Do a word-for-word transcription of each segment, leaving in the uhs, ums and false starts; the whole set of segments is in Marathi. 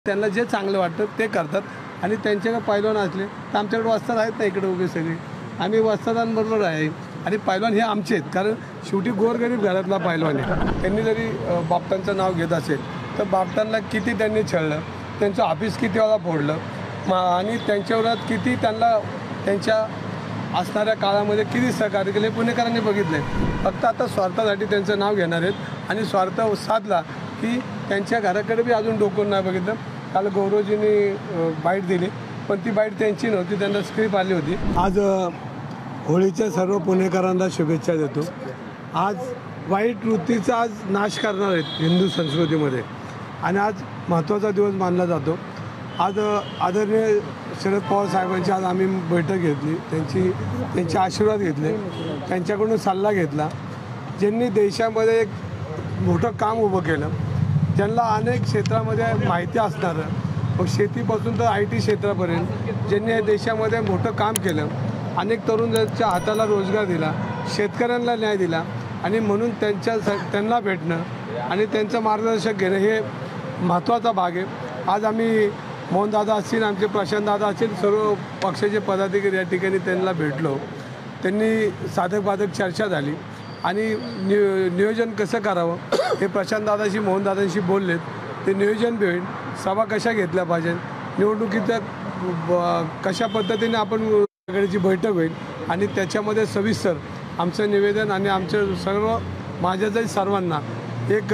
त्यांना जे चांगलं वाटतं ते करतात आणि त्यांच्याकडे पैलवान असले तर आमच्याकडे वस्ताद आहेत ना इकडे उभे सगळे. आम्ही वस्तादांबरोबर आहे आणि पैलवान हे आमचे आहेत, कारण शेवटी गोरगरीब घरातला पैलवान आहे. त्यांनी जरी बापटांचं नाव घेत असेल तर बापटांना किती त्यांनी छळलं, त्यांचं ऑफिस किती वेळा फोडलं आणि त्यांच्यावर किती त्यांना त्यांच्या असणाऱ्या काळामध्ये किती सहकार्य केले पुणेकरांनी बघितले. फक्त आता स्वार्थासाठी त्यांचं नाव घेणार आहेत आणि स्वार्थ साधला की त्यांच्या घराकडे बी अजून डोकून नाही बघितलं. काल गौरवजींनी बाईट दिली पण ती बाईट त्यांची नव्हती, त्यांना स्क्रिप्ट आली होती. आज होळीच्या सर्व पुणेकरांना शुभेच्छा देतो. आज वाईट वृत्तीचा आज नाश करणार आहेत हिंदू संस्कृतीमध्ये आणि आज महत्त्वाचा दिवस मानला जातो. आज आदरणीय शरद पवार साहेबांची आज आम्ही बैठक घेतली, त्यांची त्यांचे आशीर्वाद घेतले, त्यांच्याकडून सल्ला घेतला. ज्यांनी देशामध्ये एक मोठं काम उभं केलं, ज्यांना अनेक क्षेत्रामध्ये माहिती असणारं, मग शेतीपासून तर आय टी क्षेत्रापर्यंत ज्यांनी या देशामध्ये मोठं काम केलं, अनेक तरुणांच्या हाताला रोजगार दिला, शेतकऱ्यांना न्याय दिला आणि म्हणून त्यांच्या त्यांना भेटणं आणि त्यांचं मार्गदर्शन घेणं हे महत्त्वाचा भाग आहे. आज आम्ही मोहनदादा असतील, आमचे प्रशांतदादा असतील, सर्व पक्षाचे पदाधिकारी या ठिकाणी त्यांना भेटलो. त्यांनी साधक बाधक चर्चा झाली आणि नि नियोजन कसं करावं हे प्रशांतदादाशी मोहनदादांशी बोललेत. ते नियोजन बी होईल, सभा कशा घेतल्या पाहिजे, निवडणुकीचं कशा पद्धतीने आपण सगळ्याची बैठक होईल आणि त्याच्यामध्ये सविस्तर आमचं निवेदन आणि आमचं सर्व माझ्याच सर्वांना एक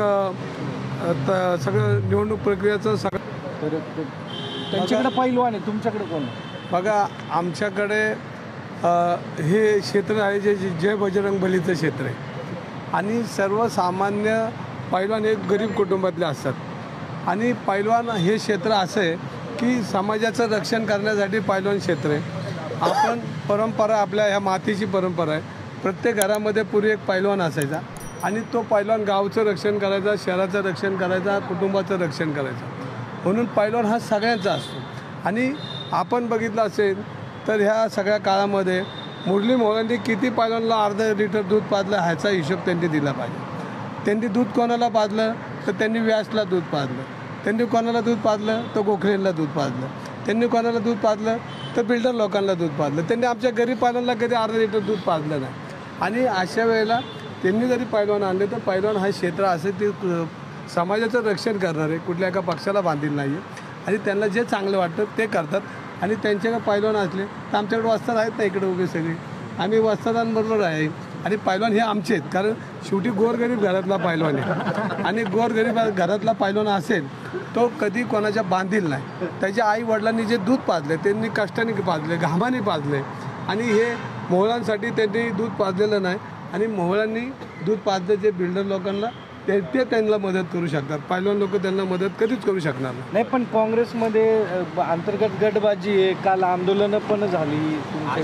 सगळं निवडणूक प्रक्रियेचं सगळं. त्यांच्याकडे पैलवान आहे, तुमच्याकडे कोण? बघा, आमच्याकडे हे क्षेत्र आहे जे जय बजरंग बलीचं क्षेत्र आहे आणि सर्वसामान्य पैलवान हे गरीब कुटुंबातले असतात आणि पैलवान हे क्षेत्र असं आहे की समाजाचं रक्षण करण्यासाठी पैलवान क्षेत्र आहे. आपण परंपरा, आपल्या ह्या मातीची परंपरा आहे, प्रत्येक घरामध्ये पूर्वी एक पैलवान असायचा आणि तो पैलवान गावचं रक्षण करायचा, शहराचं रक्षण करायचा, कुटुंबाचं रक्षण करायचं. म्हणून पैलवान हा सगळ्यांचा असतो. आणि आपण बघितलं असेल तर ह्या सगळ्या काळामध्ये मुरली मोहल्यांनी किती पैलवानला अर्धा लिटर दूध पाजलं ह्याचा हिशोब त्यांनी दिला पाहिजे. त्यांनी दूध कोणाला पाजलं तर त्यांनी व्यासला दूध पाजलं, त्यांनी कोणाला दूध पाजलं तर गोखलेला दूध पाजलं, त्यांनी कोणाला दूध पाजलं तर बिल्डर लोकांना दूध पाजलं. त्यांनी आमच्या गरीब पैलवानला कधी अर्धा लिटर दूध पाजलं नाही. आणि अशा वेळेला त्यांनी जरी पैलवान आणले तर पैलवान हा क्षेत्र असेल ते समाजाचं रक्षण करणार आहे, कुठल्या एका पक्षाला बांधील नाही आहे आणि त्यांना जे चांगलं वाटतं ते करतात. आणि त्यांच्याकडे पैलवान असले तर आमच्याकडे वस्ताद आहेत ना इकडे उभे सगळे. आम्ही वस्तादांबरोबर आहे आणि पैलवान हे आमचे आहेत, कारण शेवटी गोरगरीब घरातला पैलवान आहे आणि गोरगरीब घरातला पैलवान असेल तो कधी कोणाच्या बांधील नाही. त्याच्या आई वडिलांनी जे दूध पाजले त्यांनी कष्टाने पाजले, घामाने पाजले आणि हे मोहळांसाठी त्यांनी दूध पाजलेलं नाही. आणि मोहळांनी दूध पाजलं जे बिल्डर लोकांना ते ते त्यांना मदत करू शकतात, पैलवान लोक त्यांना मदत कधीच करू शकणार नाही. पण काँग्रेसमध्ये अंतर्गत गटबाजी आहे, काल आंदोलनं पण झाली,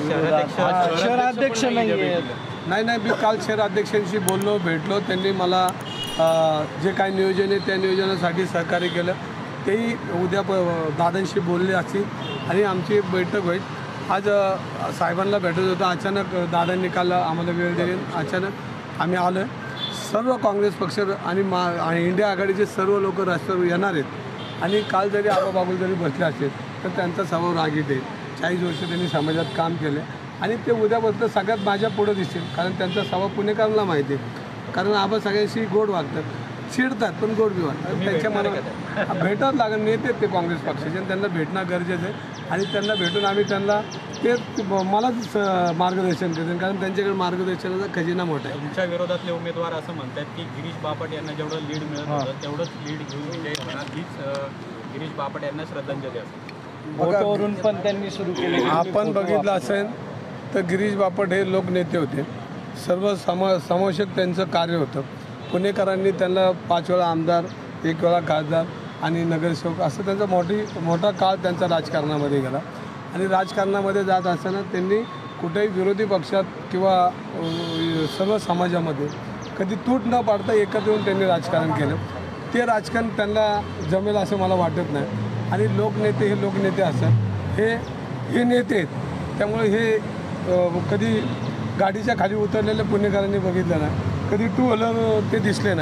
शहराध्यक्ष नाही नाही नाही मी काल शहराध्यक्षांशी बोललो, भेटलो. त्यांनी मला जे काही नियोजन आहे त्या नियोजनासाठी सहकार्य केलं. तेही उद्या प दादांशी बोलले असतील आणि आमची बैठक होईल. आज साहेबांना भेटत होतं, अचानक दादांनी काल आम्हाला वेळ दिली, अचानक आम्ही आलो आहे. सर्व काँग्रेस पक्ष आणि मा आणि इंडिया आघाडीचे सर्व लोक रस्त्यावर येणार आहेत आणि काल जरी आबाबाबू जरी बसले असेल तर त्यांचा स्वभाव रागीट आहे. चाळीस वर्ष त्यांनी समाजात काम केले आणि ते उद्या बसलं सगळ्यात माझ्या पुढं दिसतील, कारण त्यांचा स्वभाव पुणेकरांना माहिती आहे. कारण आबा सगळ्यांशी गोड वागतात, चिडतात पण गोड बी वाटतात. त्यांच्या मनात भेटावं लागेल, नेते ते काँग्रेस पक्षाचे आणि त्यांना भेटणं गरजेचं आहे आणि त्यांना भेटून आम्ही त्यांना ते मलाच मार्गदर्शन करतील, कारण त्यांच्याकडे मार्गदर्शनाचा खजिना मोठा आहे. तुमच्या विरोधातले उमेदवार असं म्हणतात की गिरीश बापट यांना जेवढं लीड मिळत होतं तेवढंच लीड घेऊन विजय होणार, हीच गिरीश बापट यांना श्रद्धांजली असेल. वोटवरून पण त्यांनी सुरू केले. आपण बघितलं असेल तर गिरीश बापट हे लोकनेते होते, सर्व समा समावेशक त्यांचं कार्य होतं. पुणेकरांनी त्यांना पाच वेळा आमदार, एक वेळा खासदार आणि नगरसेवक असं त्यांचा मोठी मोठा काळ त्यांचा राजकारणामध्ये गेला आणि राजकारणामध्ये जात असताना त्यांनी कुठेही विरोधी पक्षात किंवा सर्व समाजामध्ये कधी तूट न पाडता एकत्र येऊन त्यांनी राजकारण केलं. ते राजकारण त्यांना जमेल असं मला वाटत नाही. आणि लोकनेते हे लोकनेते असतात, हे हे नेते आहेत, त्यामुळे हे कधी गाडीच्या खाली उतरलेल्या पुणेकरांनी बघितलं नाही, कधी टू व्हीलर ते दिसले नाहीत.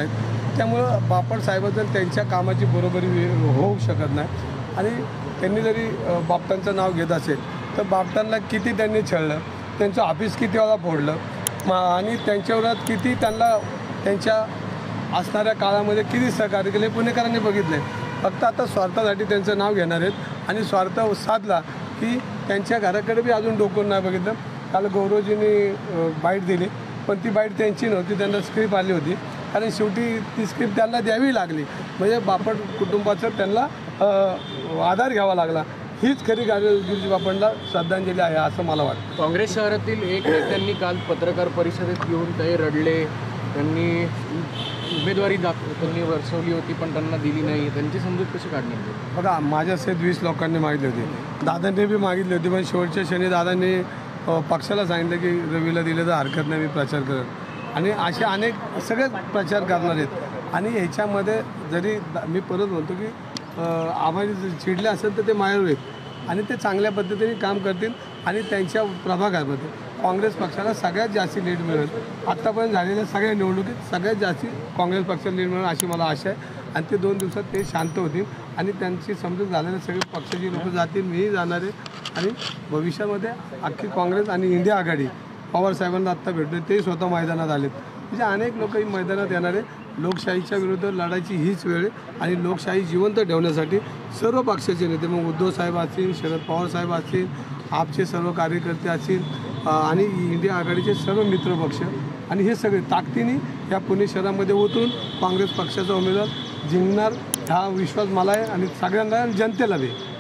त्यामुळं बापट साहेबांचं त्यांच्या कामाची बरोबरी होऊ शकत नाही. आणि त्यांनी जरी अ, बापटांचं नाव घेत असेल तर बापटांना किती त्यांनी छळलं, त्यांचं ऑफिस किती वेळा फोडलं मा आणि त्यांच्यावर किती त्यांना त्यांच्या असणाऱ्या काळामध्ये किती सहकार्य केले पुणेकरांनी बघितले. फक्त आता स्वार्थासाठी त्यांचं नाव घेणार आहेत आणि स्वार्थ साधला की त्यांच्या घराकडे बी अजून डोकून नाही बघितलं. काल गौरवजींनी बाईट दिली पण ती बाईट त्यांची नव्हती, त्यांना स्क्रिप्ट आली होती. कारण शेवटी ती स्क्रिप्ट त्यांना द्यावी लागली म्हणजे बापट कुटुंबाचं त्यांना आधार घ्यावा लागला. हीच खरी गिरीश बापटला श्रद्धांजली आहे असं मला वाटतं. काँग्रेस शहरातील एक नेत्यांनी काल पत्रकार परिषदेत येऊन ते रडले. त्यांनी उमेदवारी दाख त्यांनी वर्षवली होती पण त्यांना दिली नाही. त्यांची समजूत कशी काढली? बघा माझ्या सहित वीस लोकांनी मागितली होती, दादांनी बी मागितली होती, पण शेवटच्या क्षणी दादांनी पक्षाला सांगितलं की रवीला दिलं तर हरकत नाही, मी प्रचार करेन. आणि असे अनेक सगळेच प्रचार करणार आहेत. आणि ह्याच्यामध्ये जरी मी परत म्हणतो की आम्हाला चिडले असेल तर ते मायाळू आहेत आणि ते चांगल्या पद्धतीने काम करतील आणि त्यांच्या प्रभागामध्ये काँग्रेस पक्षाला सगळ्यात जास्त लीड मिळेल. आत्तापर्यंत झालेल्या सगळ्या निवडणुकीत सगळ्यात जास्त काँग्रेस पक्षाला लीड मिळेल अशी मला आशा आहे. आणि ते दोन दिवसात ते शांत होतील आणि त्यांची समजूत झालेल्या सगळे पक्षाची लोक जातील, मीही जाणार आहे. आणि भविष्यामध्ये अख्खी काँग्रेस आणि इंडिया आघाडी पवार साहेबांना आत्ता भेटले, ते स्वतः मैदानात आलेत. म्हणजे अनेक लोक ही मैदानात येणार आहे. लोकशाहीच्या विरुद्ध लढायची हीच वेळ आहे आणि लोकशाही जिवंत ठेवण्यासाठी सर्व पक्षाचे नेते मग उद्धव साहेब असतील, शरद पवार साहेब असतील, आपचे सर्व कार्यकर्ते असतील आणि इंडिया आघाडीचे सर्व मित्रपक्ष आणि हे सगळे ताकदीने या पुणे शहरामध्ये उतरून काँग्रेस पक्षाचा उमेदवार जिंकणार हा विश्वास मला आहे आणि सगळ्यांना जनतेला बी.